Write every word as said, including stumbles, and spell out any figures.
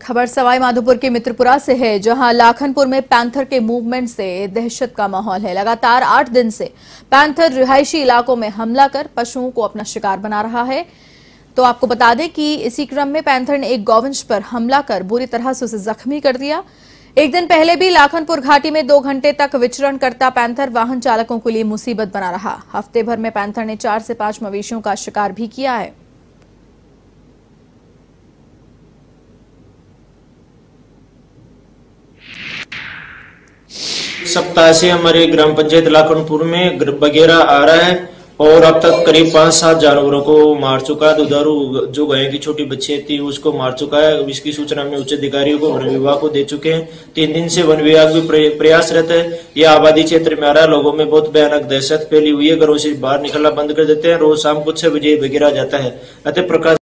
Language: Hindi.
खबर सवाई माधोपुर के मित्रपुरा से है, जहां लाखनपुर में पैंथर के मूवमेंट से दहशत का माहौल है। लगातार आठ दिन से पैंथर रिहायशी इलाकों में हमला कर पशुओं को अपना शिकार बना रहा है। तो आपको बता दें कि इसी क्रम में पैंथर ने एक गौवंश पर हमला कर बुरी तरह से उसे जख्मी कर दिया। एक दिन पहले भी लाखनपुर घाटी में दो घंटे तक विचरण करता पैंथर वाहन चालकों के लिए मुसीबत बना रहा। हफ्ते भर में पैंथर ने चार से पांच मवेशियों का शिकार भी किया है। सप्ताह से हमारे ग्राम पंचायत लाखनपुर में बगेरा आ रहा है और अब तक करीब पांच सात जानवरों को मार चुका है। दुधारू जो गाय की छोटी बच्ची थी उसको मार चुका है। इसकी सूचना में उच्च अधिकारियों को, वन विभाग को दे चुके हैं। तीन दिन से वन विभाग भी प्रयासरत है। यह आबादी क्षेत्र में आ रहा है। लोगों में बहुत भयानक दहशत फैली हुई है। घरों से बाहर निकलना बंद कर देते हैं। रोज शाम को छह बजे बगेरा जाता है। अतः प्रकाश